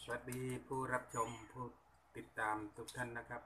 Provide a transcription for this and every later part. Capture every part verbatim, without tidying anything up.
วัสดีผู้รับชมผู้ติดตามทุกท่านนะครับ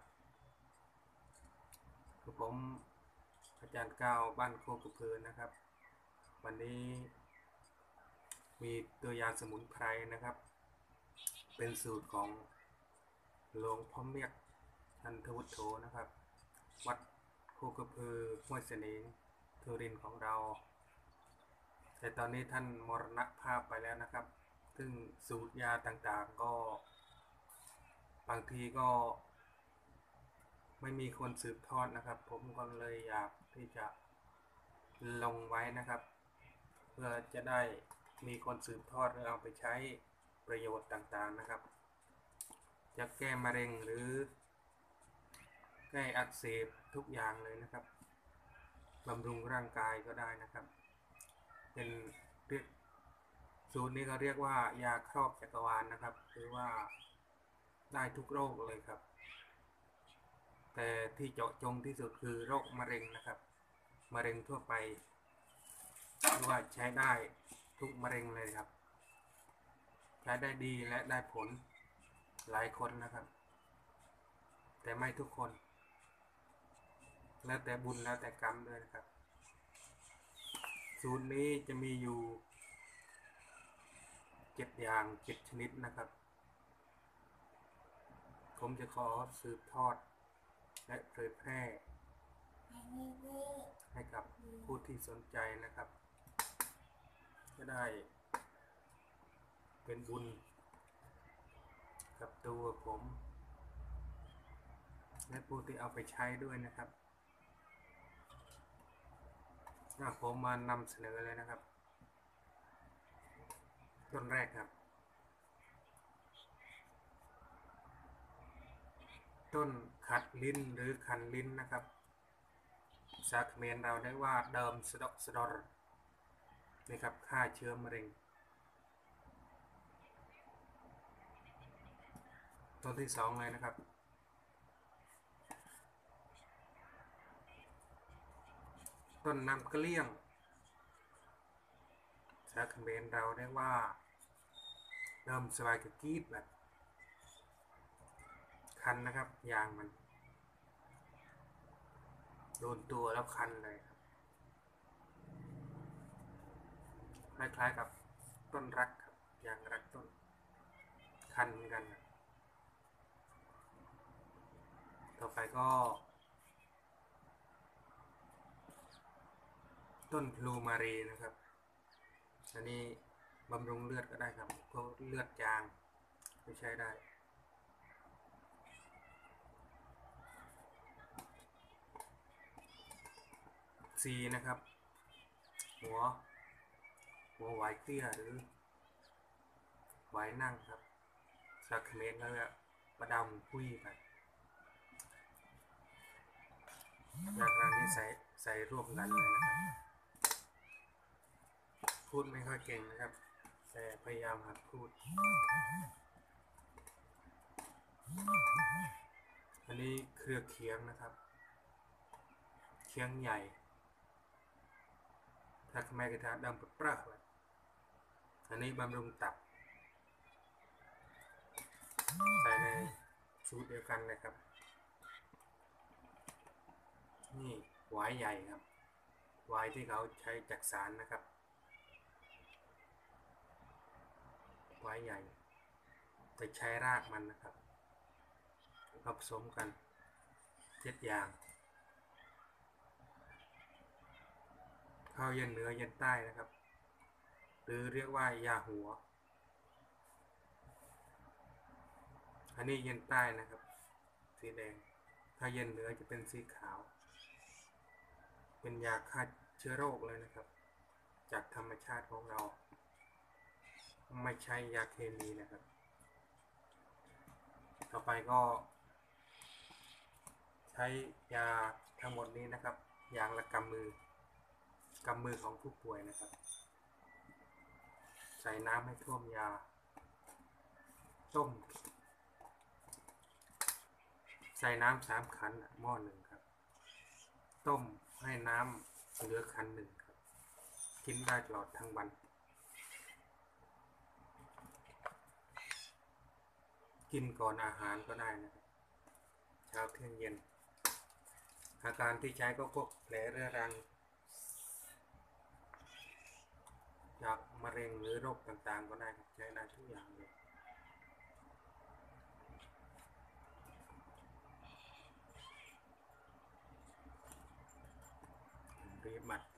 คือผมอาจารย์ก้าวบ้านโคกระพือนะครับวันนี้มีตัวยาสมุนไพรนะครับเป็นสูตรของหลวงพ่อเมียกชันทวุฒโธนะครับวัดโคกระพือห้วยเสนงทุรินทร์ของเราแต่ตอนนี้ท่านมรณภาพไปแล้วนะครับซึ่งสูตรยาต่างๆก็บางทีก็ไม่มีคนสืบทอดนะครับผมก็เลยอยากที่จะลงไว้นะครับเพื่อจะได้มีคนสืบทอดเอาไปใช้ประโยชน์ต่างๆนะครับจะแก้มะเร็งหรือแก้อักเสบทุกอย่างเลยนะครับบำรุงร่างกายก็ได้นะครับเป็นเรียกสูตรนี้ก็เรียกว่ายาครอบจักรวาลนะครับคือว่าได้ทุกโรคเลยครับแต่ที่เจาะจงที่สุดคือโรคมะเร็งนะครับมะเร็งทั่วไปว่าใช้ได้ทุกมะเร็งเลยครับใช้ได้ดีและได้ผลหลายคนนะครับแต่ไม่ทุกคนแล้วแต่บุญแล้วแต่กรรมด้วยนะครับสูตรนี้จะมีอยู่เจ็ดอย่างเจ็ดชนิดนะครับผมจะขอสืบทอดและเผยแพร่ให้กับผู้ที่สนใจนะครับจะได้เป็นบุญกับตัวผมและผู้ที่เอาไปใช้ด้วยนะครับผมมานำเสนอเลยนะครับต้นแรกครับต้นขัดลิ้นหรือคันลิ้นนะครับภาษาเขมรเราได้ว่าเดิมสะดอกสะดอรนี่ครับฆ่าเชื้อมะเร็งต้นที่สองเลยนะครับต้นน้ำเกลี้ยงภาษาเขมรเราได้ว่าเดิมสบายกระกีดแบบคันนะครับยางมันโดนตัวแล้วคันเลยครับคล้ายๆกับต้นรักครับยางรักต้นคันเหมือนกันต่อไปก็ต้นพลูมารีนะครับอันนี้บำรุงเลือดก็ได้ครับเพราะเลือดจางไม่ใช้ได้ซีนะครับหัวหัวไหวเตี้ยหรือไหวนั่งครับสักเมตรแล้วประดำคุยไปอย่างการนี้ใส่ใส่ร่วมกันเลยนะครับพูดไม่ค่อยเก่งนะครับแต่พยายามหัดพูดอันนี้เครือเคียงนะครับเคียงใหญ่ถ้าทำไมกระทะดำปรากฏอันนี้บำรุงตับใส่ในสูตรเดียวกันเลยครับนี่หวายใหญ่ครับหวายที่เขาใช้จักสารนะครับหวายใหญ่แต่ใช้รากมันนะครับผสมกันเจ็ดอย่างข้าวเย็นเหนือเย็นใต้นะครับหรือเรียกว่ายาหัวอันนี้เย็นใต้นะครับสีแดงถ้าเย็นเหนือจะเป็นสีขาวเป็นยาฆ่าเชื้อโรคเลยนะครับจากธรรมชาติของเราไม่ใช่ยาเคมีนะครับต่อไปก็ใช้ยาทั้งหมดนี้นะครับอย่างละกำมือกำมือของผู้ป่วยนะครับใส่น้ำให้ท่วมยาต้มใส่น้ำสามขันหม้อหนึ่งครับต้มให้น้ำเหลือขันหนึ่งครับกินได้ตลอดทั้งวันกินก่อนอาหารก็ได้นะครับเช้าเที่ยงเย็นอาการที่ใช้ก็พวกแผลเรื้อรังจากมะเร็งหรือโรคต่างๆก็ได้ครับใช้ได้ทุกอย่างเลยรีบหมัด